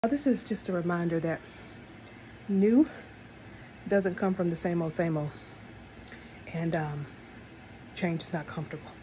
This is just a reminder that new doesn't come from the same old, and change is not comfortable.